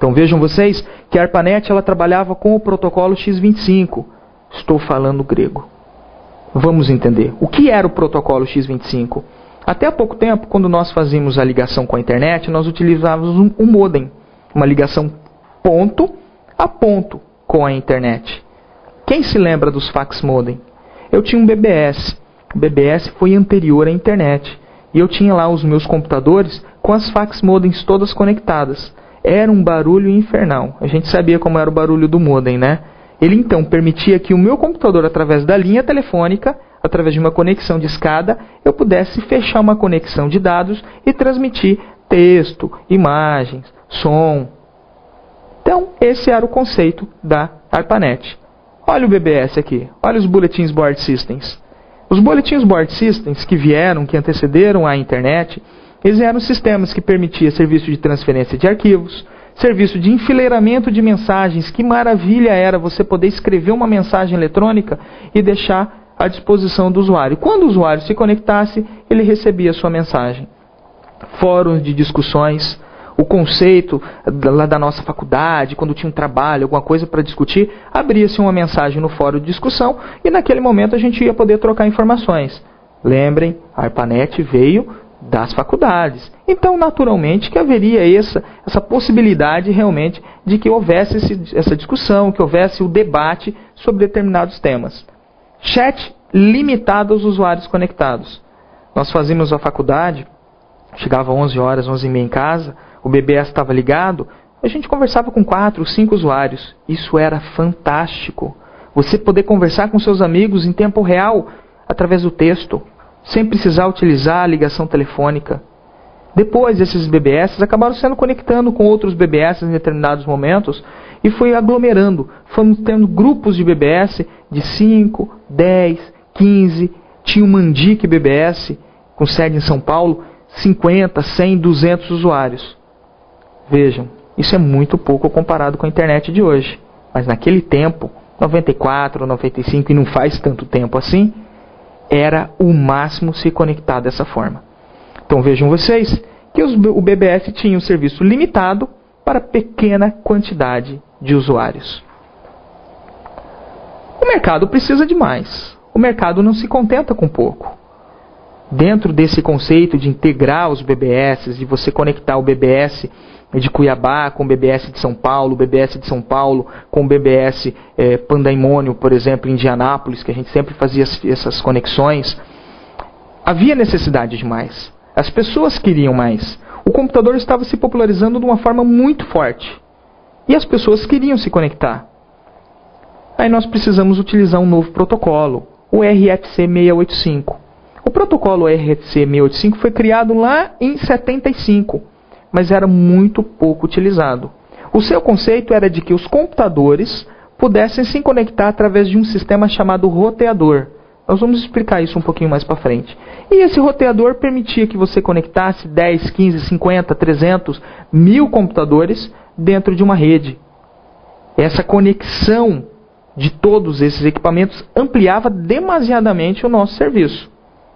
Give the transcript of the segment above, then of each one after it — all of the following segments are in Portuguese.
Então vejam vocês que a ARPANET ela trabalhava com o protocolo X25. Estou falando grego. Vamos entender. O que era o protocolo X25? Até há pouco tempo, quando nós fazíamos a ligação com a internet, nós utilizávamos um modem. Uma ligação ponto a ponto com a internet. Quem se lembra dos fax modem? Eu tinha um BBS. O BBS foi anterior à internet. E eu tinha lá os meus computadores com as fax modems todas conectadas. Era um barulho infernal. A gente sabia como era o barulho do modem, né? Ele então permitia que o meu computador, através da linha telefônica, através de uma conexão de escada, eu pudesse fechar uma conexão de dados e transmitir texto, imagens, som. Então, esse era o conceito da ARPANET. Olha o BBS aqui, olha os Bulletin Board Systems. Os Bulletin Board Systems que vieram, que antecederam a internet, eles eram sistemas que permitiam serviço de transferência de arquivos, serviço de enfileiramento de mensagens. Que maravilha era você poder escrever uma mensagem eletrônica e deixar à disposição do usuário. Quando o usuário se conectasse, ele recebia a sua mensagem. Fóruns de discussões, o conceito lá da nossa faculdade, quando tinha um trabalho, alguma coisa para discutir, abria-se uma mensagem no fórum de discussão e naquele momento a gente ia poder trocar informações. Lembrem, a ARPANET veio das faculdades. Então, naturalmente, que haveria essa possibilidade realmente de que houvesse essa discussão, que houvesse o debate sobre determinados temas. Chat limitado aos usuários conectados. Nós fazíamos a faculdade, chegava às 11 horas, 11h30 em casa, o BBS estava ligado, a gente conversava com 4, 5 usuários. Isso era fantástico. Você poder conversar com seus amigos em tempo real, através do texto, sem precisar utilizar a ligação telefônica. Depois, esses BBS acabaram sendo conectando com outros BBS em determinados momentos e foi aglomerando. Fomos tendo grupos de BBS de 5, 10, 15. Tinha o Mandic BBS, com sede em São Paulo, 50, 100, 200 usuários. Vejam, isso é muito pouco comparado com a internet de hoje. Mas naquele tempo, 94, 95, e não faz tanto tempo assim, era o máximo se conectar dessa forma. Então vejam vocês que o BBS tinha um serviço limitado para pequena quantidade de usuários. O mercado precisa de mais. O mercado não se contenta com pouco. Dentro desse conceito de integrar os BBS, de você conectar o BBS de Cuiabá com o BBS de São Paulo, o BBS de São Paulo com o BBS Pandaimônio, por exemplo, em Indianápolis, que a gente sempre fazia essas conexões, havia necessidade de mais. As pessoas queriam mais. O computador estava se popularizando de uma forma muito forte. E as pessoas queriam se conectar. Aí nós precisamos utilizar um novo protocolo, o RFC 685. O protocolo RFC 685 foi criado lá em 75, mas era muito pouco utilizado. O seu conceito era de que os computadores pudessem se conectar através de um sistema chamado roteador. Nós vamos explicar isso um pouquinho mais para frente. E esse roteador permitia que você conectasse 10, 15, 50, 300, 1000 computadores dentro de uma rede. Essa conexão de todos esses equipamentos ampliava demasiadamente o nosso serviço.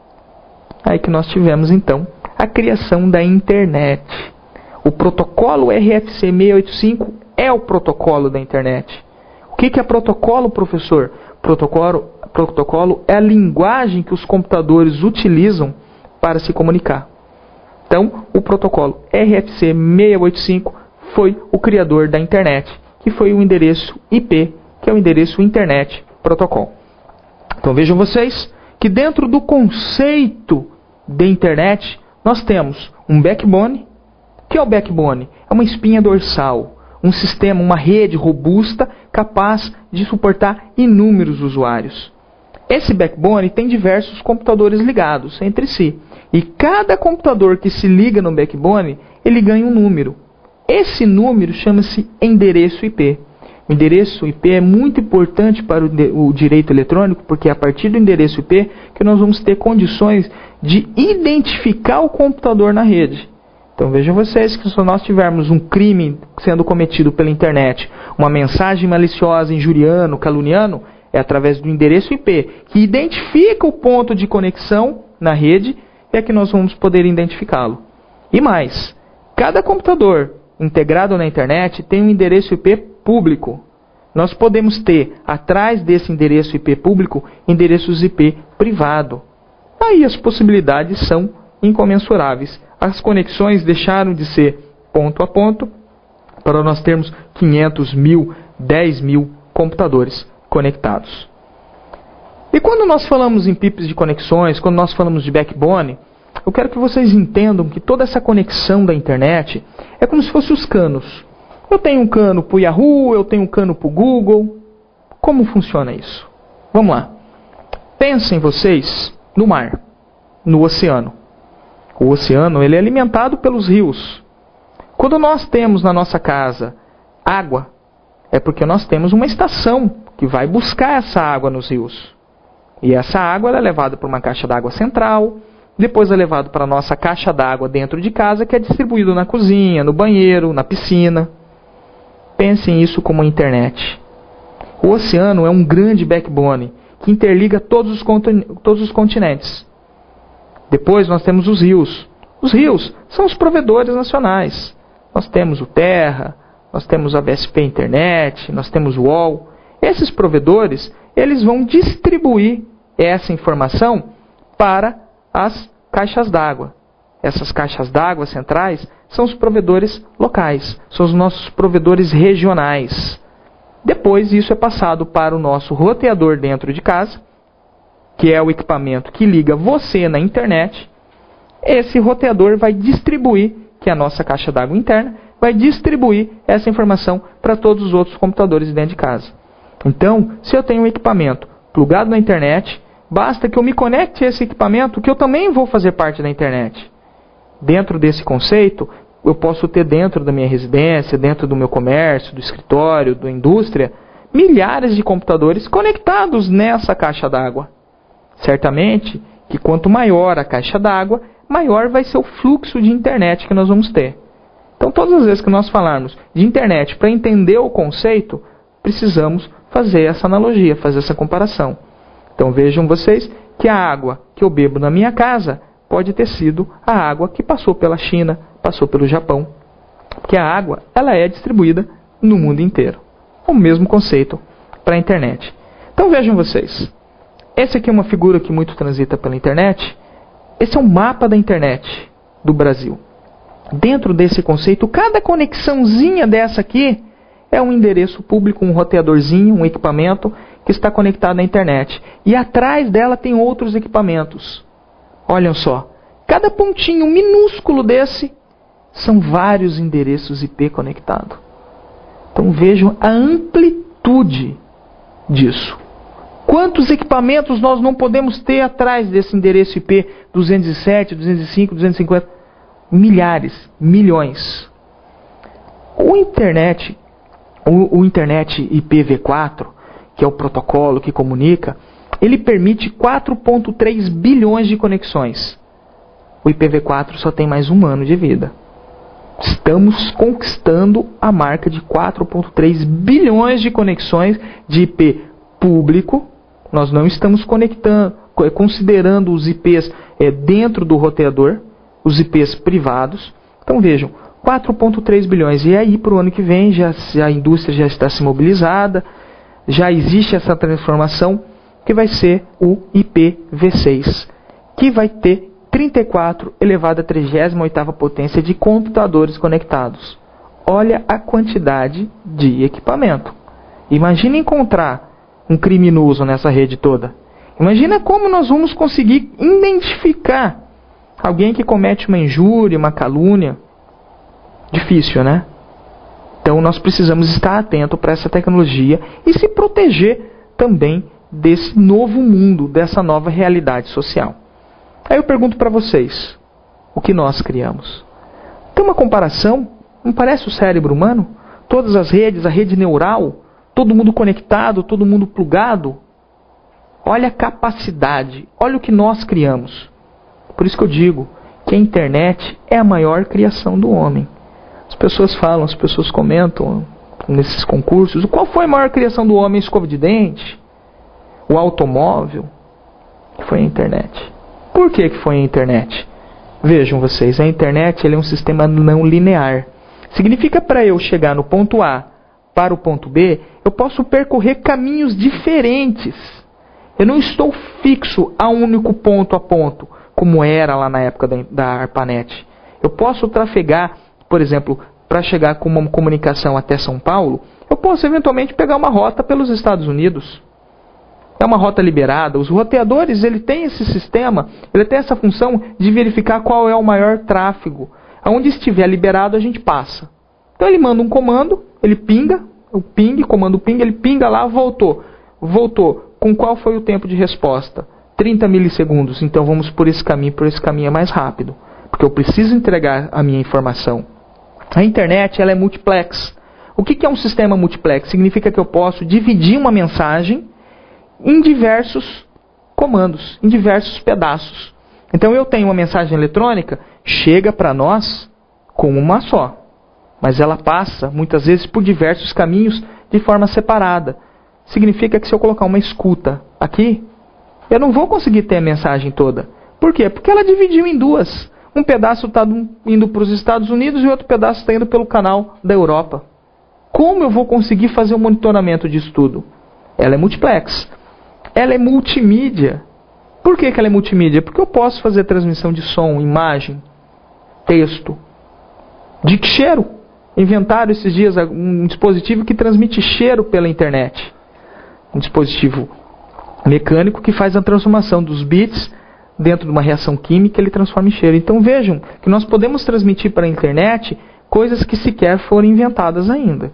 Aí que nós tivemos então a criação da internet. O protocolo RFC 685 é o protocolo da internet. O que é protocolo, professor? Protocolo é a linguagem que os computadores utilizam para se comunicar. Então, o protocolo RFC 685 foi o criador da internet, que foi o endereço IP, que é o endereço Internet Protocol. Então vejam vocês que dentro do conceito de internet, nós temos um backbone. O que é o backbone? É uma espinha dorsal, um sistema, uma rede robusta capaz de suportar inúmeros usuários. Esse backbone tem diversos computadores ligados entre si. E cada computador que se liga no backbone, ele ganha um número. Esse número chama-se endereço IP. O endereço IP é muito importante para o direito eletrônico, porque é a partir do endereço IP que nós vamos ter condições de identificar o computador na rede. Então vejam vocês que se nós tivermos um crime sendo cometido pela internet, uma mensagem maliciosa, injuriano, caluniano, é através do endereço IP, que identifica o ponto de conexão na rede, é que nós vamos poder identificá-lo. E mais, cada computador integrado na internet tem um endereço IP público. Nós podemos ter, atrás desse endereço IP público, endereços IP privado. Aí as possibilidades são incomensuráveis. As conexões deixaram de ser ponto a ponto para nós termos 500 mil, 10 mil computadores conectados. E quando nós falamos em PIPs de conexões, quando nós falamos de backbone, eu quero que vocês entendam que toda essa conexão da internet é como se fossem os canos. Eu tenho um cano para o Yahoo, eu tenho um cano para o Google. Como funciona isso? Vamos lá. Pensem vocês no mar, no oceano. O oceano ele é alimentado pelos rios. Quando nós temos na nossa casa água, é porque nós temos uma estação que vai buscar essa água nos rios. E essa água ela é levada para uma caixa d'água central, depois é levado para a nossa caixa d'água dentro de casa, que é distribuído na cozinha, no banheiro, na piscina. Pensem isso como a internet. O oceano é um grande backbone que interliga todos os continentes. Depois nós temos os rios. Os rios são os provedores nacionais. Nós temos o Terra, nós temos a VSP Internet, nós temos o UOL. Esses provedores, eles vão distribuir essa informação para as caixas d'água. Essas caixas d'água centrais são os provedores locais, são os nossos provedores regionais. Depois isso é passado para o nosso roteador dentro de casa, que é o equipamento que liga você na internet. Esse roteador vai distribuir, que é a nossa caixa d'água interna, vai distribuir essa informação para todos os outros computadores dentro de casa. Então, se eu tenho um equipamento plugado na internet, basta que eu me conecte a esse equipamento, que eu também vou fazer parte da internet. Dentro desse conceito, eu posso ter dentro da minha residência, dentro do meu comércio, do escritório, da indústria, milhares de computadores conectados nessa caixa d'água. Certamente que quanto maior a caixa d'água, maior vai ser o fluxo de internet que nós vamos ter. Então, todas as vezes que nós falarmos de internet para entender o conceito, precisamos fazer essa analogia, fazer essa comparação. Então, vejam vocês que a água que eu bebo na minha casa pode ter sido a água que passou pela China, passou pelo Japão. Porque a água ela é distribuída no mundo inteiro. O mesmo conceito para a internet. Então, vejam vocês. Essa aqui é uma figura que muito transita pela internet. Esse é um mapa da internet do Brasil. Dentro desse conceito, cada conexãozinha dessa aqui é um endereço público, um roteadorzinho, um equipamento que está conectado à internet. E atrás dela tem outros equipamentos. Olhem só, cada pontinho minúsculo desse são vários endereços IP conectados. Então vejam a amplitude disso. Quantos equipamentos nós não podemos ter atrás desse endereço IP 207, 205, 250? Milhares, milhões. O Internet IPv4, que é o protocolo que comunica, ele permite 4,3 bilhões de conexões. O IPv4 só tem mais um ano de vida. Estamos conquistando a marca de 4,3 bilhões de conexões de IP público. Nós não estamos considerando os IPs dentro do roteador, os IPs privados. Então vejam, 4,3 bilhões. E aí para o ano que vem a indústria já está se mobilizada, já existe essa transformação que vai ser o IPv6, que vai ter 34 elevado à 38ª potência de computadores conectados. Olha a quantidade de equipamento. Imagina encontrar um criminoso nessa rede toda. Imagina como nós vamos conseguir identificar alguém que comete uma injúria, uma calúnia. Difícil, né? Então nós precisamos estar atento para essa tecnologia e se proteger também desse novo mundo, dessa nova realidade social. Aí eu pergunto para vocês, o que nós criamos? Tem uma comparação? Não parece o cérebro humano? Todas as redes, a rede neural, todo mundo conectado, todo mundo plugado. Olha a capacidade, olha o que nós criamos. Por isso que eu digo que a internet é a maior criação do homem. As pessoas falam, as pessoas comentam nesses concursos, qual foi a maior criação do homem? A escova de dente? O automóvel? Foi a internet. Por que foi a internet? Vejam vocês, a internet é um sistema não linear. Significa para eu chegar no ponto A para o ponto B, eu posso percorrer caminhos diferentes. Eu não estou fixo a um único ponto a ponto, como era lá na época da ARPANET. Eu posso trafegar, por exemplo, para chegar com uma comunicação até São Paulo, eu posso eventualmente pegar uma rota pelos Estados Unidos. É uma rota liberada. Os roteadores, ele tem esse sistema, ele tem essa função de verificar qual é o maior tráfego. Aonde estiver liberado, a gente passa. Então ele manda um comando, ele pinga, o ping, comando ping, ele pinga lá, voltou. Voltou. Com qual foi o tempo de resposta? 30 milissegundos. Então vamos por esse caminho é mais rápido. Porque eu preciso entregar a minha informação. A internet, ela é multiplex. O que é um sistema multiplex? Significa que eu posso dividir uma mensagem em diversos comandos, em diversos pedaços. Então eu tenho uma mensagem eletrônica, chega para nós como uma só. Mas ela passa, muitas vezes, por diversos caminhos de forma separada. Significa que se eu colocar uma escuta aqui, eu não vou conseguir ter a mensagem toda. Por quê? Porque ela dividiu em duas. Um pedaço está indo para os Estados Unidos e outro pedaço está indo pelo canal da Europa. Como eu vou conseguir fazer o monitoramento disso tudo? Ela é multiplex. Ela é multimídia. Por que ela é multimídia? Porque eu posso fazer transmissão de som, imagem, texto, de cheiro. Inventaram esses dias um dispositivo que transmite cheiro pela internet. Um dispositivo mecânico que faz a transformação dos bits dentro de uma reação química, ele transforma em cheiro. Então vejam que nós podemos transmitir para a internet coisas que sequer foram inventadas ainda.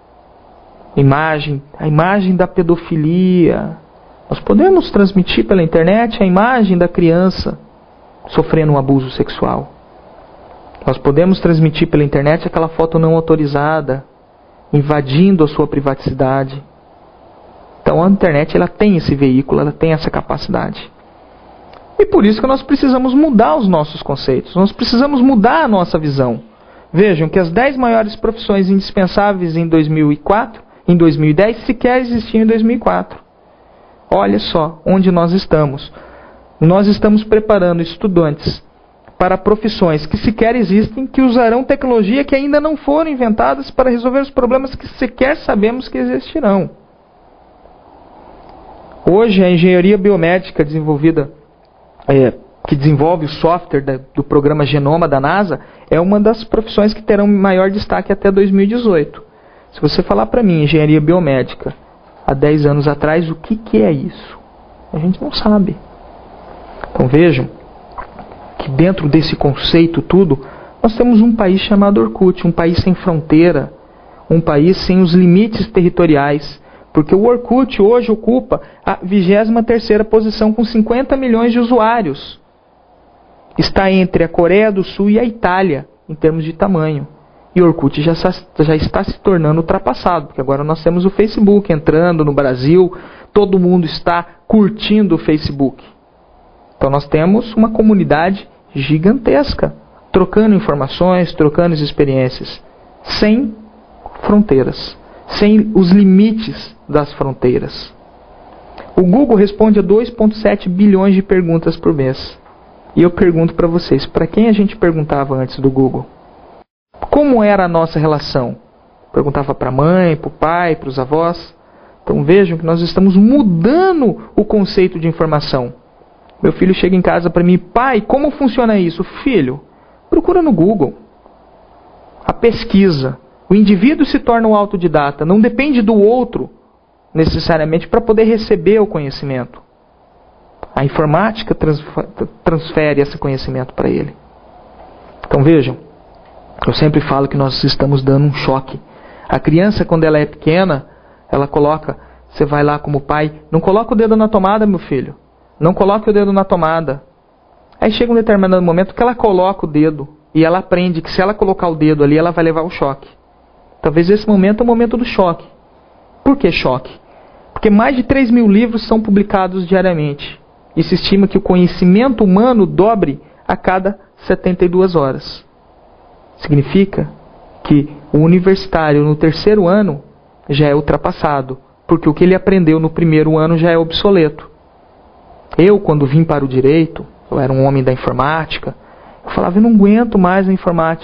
A imagem da pedofilia. Nós podemos transmitir pela internet a imagem da criança sofrendo um abuso sexual. Nós podemos transmitir pela internet aquela foto não autorizada, invadindo a sua privacidade. Então a internet, ela tem esse veículo, ela tem essa capacidade. E por isso que nós precisamos mudar os nossos conceitos, nós precisamos mudar a nossa visão. Vejam que as 10 maiores profissões indispensáveis em 2010 sequer existiam em 2004. Olha só onde nós estamos. Nós estamos preparando estudantes para profissões que sequer existem, que usarão tecnologia que ainda não foram inventadas para resolver os problemas que sequer sabemos que existirão. Hoje a engenharia biomédica desenvolvida, que desenvolve o software do programa Genoma da NASA, é uma das profissões que terão maior destaque até 2018. Se você falar para mim engenharia biomédica há 10 anos atrás, o que é isso? A gente não sabe. Então vejam que dentro desse conceito tudo, nós temos um país chamado Orkut, um país sem fronteira, um país sem os limites territoriais, porque o Orkut hoje ocupa a 23ª posição com 50 milhões de usuários. Está entre a Coreia do Sul e a Itália, em termos de tamanho. E o Orkut já está se tornando ultrapassado, porque agora nós temos o Facebook entrando no Brasil, todo mundo está curtindo o Facebook. Então nós temos uma comunidade gigantesca, trocando informações, trocando experiências, sem fronteiras, sem os limites das fronteiras. O Google responde a 2,7 bilhões de perguntas por mês. E eu pergunto para vocês, para quem a gente perguntava antes do Google? Como era a nossa relação? Perguntava para a mãe, para o pai, para os avós? Então vejam que nós estamos mudando o conceito de informação. Meu filho chega em casa para mim, pai, como funciona isso? Filho, procura no Google. A pesquisa. O indivíduo se torna um autodidata, não depende do outro necessariamente para poder receber o conhecimento. A informática transfere esse conhecimento para ele. Então vejam, eu sempre falo que nós estamos dando um choque. A criança, quando ela é pequena, ela coloca, você vai lá como pai, não coloca o dedo na tomada, meu filho. Não coloque o dedo na tomada. Aí chega um determinado momento que ela coloca o dedo e ela aprende que se ela colocar o dedo ali, ela vai levar o choque. Talvez esse momento é o momento do choque. Por que choque? Porque mais de 3 mil livros são publicados diariamente. E se estima que o conhecimento humano dobre a cada 72 horas. Significa que o universitário no 3º ano já é ultrapassado, porque o que ele aprendeu no 1º ano já é obsoleto. Eu, quando vim para o direito, eu era um homem da informática, eu falava, eu não aguento mais a informática.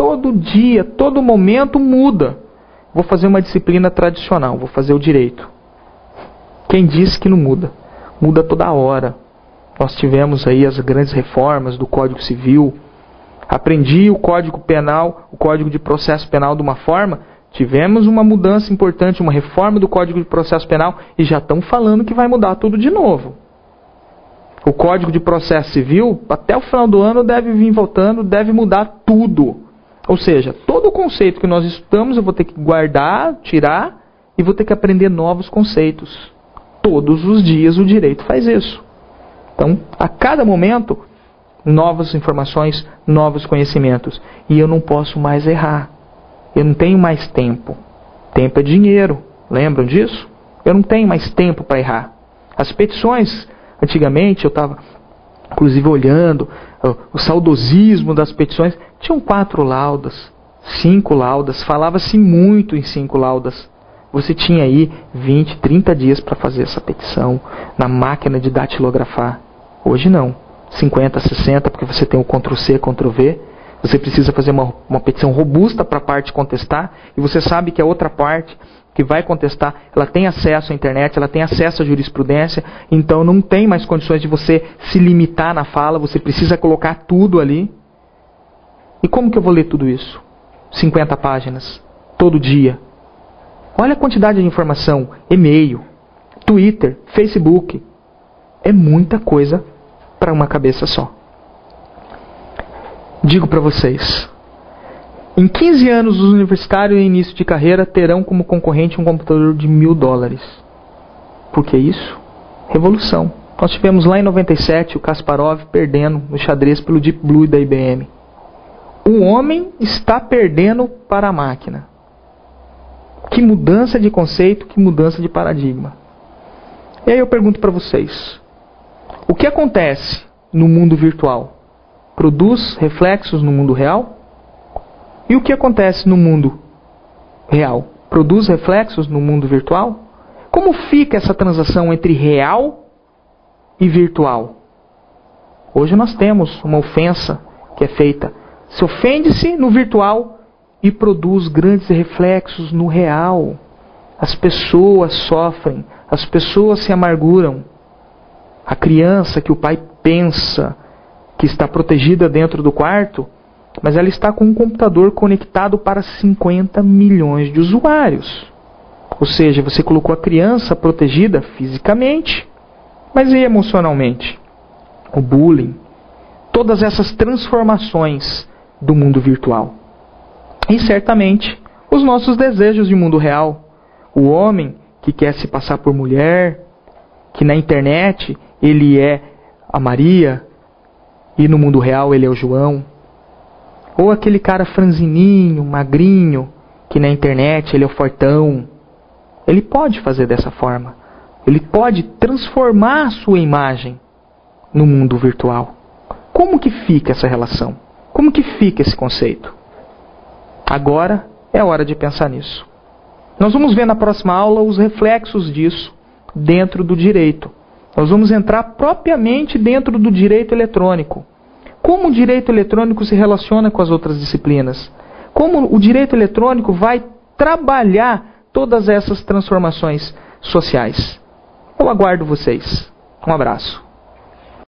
todo dia, todo momento muda. Vou fazer uma disciplina tradicional, vou fazer o direito. Quem disse que não muda? Muda toda hora. Nós tivemos aí as grandes reformas do Código Civil. Aprendi o Código Penal, o Código de Processo Penal de uma forma. Tivemos uma mudança importante, uma reforma do Código de Processo Penal e já estão falando que vai mudar tudo de novo. O Código de Processo Civil, até o final do ano, deve vir voltando, deve mudar tudo. Ou seja, todo o conceito que nós estudamos eu vou ter que guardar, tirar e vou ter que aprender novos conceitos. Todos os dias o direito faz isso. Então, a cada momento, novas informações, novos conhecimentos. E eu não posso mais errar. Eu não tenho mais tempo. Tempo é dinheiro. Lembram disso? Eu não tenho mais tempo para errar. As petições, antigamente, eu estava, inclusive, olhando o saudosismo das petições. Tinham 4 laudas, 5 laudas. Falava-se muito em 5 laudas. Você tinha aí 20, 30 dias para fazer essa petição na máquina de datilografar. Hoje não. 50, 60, porque você tem o Ctrl+C, Ctrl+V. Você precisa fazer uma petição robusta para a parte contestar. E você sabe que a outra parte que vai contestar, ela tem acesso à internet, ela tem acesso à jurisprudência. Então não tem mais condições de você se limitar na fala. Você precisa colocar tudo ali. E como que eu vou ler tudo isso? 50 páginas. Todo dia. Olha a quantidade de informação. E-mail, Twitter, Facebook. É muita coisa para uma cabeça só. Digo para vocês. Em 15 anos, os universitários em início de carreira terão como concorrente um computador de $1.000. Por que isso? Revolução. Nós tivemos lá em 97 o Kasparov perdendo no xadrez pelo Deep Blue da IBM. O homem está perdendo para a máquina. Que mudança de conceito, que mudança de paradigma. E aí eu pergunto para vocês. O que acontece no mundo virtual? Produz reflexos no mundo real? E o que acontece no mundo real? Produz reflexos no mundo virtual? Como fica essa transação entre real e virtual? Hoje nós temos uma ofensa que é feita. Se ofende-se no virtual e produz grandes reflexos no real. As pessoas sofrem, as pessoas se amarguram. A criança que o pai pensa que está protegida dentro do quarto, mas ela está com um computador conectado para 50 milhões de usuários. Ou seja, você colocou a criança protegida fisicamente, mas e emocionalmente? O bullying, todas essas transformações do mundo virtual. E certamente os nossos desejos de mundo real. O homem que quer se passar por mulher, que na internet ele é a Maria e no mundo real ele é o João. Ou aquele cara franzininho, magrinho, que na internet ele é o fortão. Ele pode fazer dessa forma. Ele pode transformar a sua imagem no mundo virtual. Como que fica essa relação? Como que fica esse conceito? Agora é hora de pensar nisso. Nós vamos ver na próxima aula os reflexos disso dentro do direito. Nós vamos entrar propriamente dentro do direito eletrônico. Como o direito eletrônico se relaciona com as outras disciplinas? Como o direito eletrônico vai trabalhar todas essas transformações sociais? Eu aguardo vocês. Um abraço.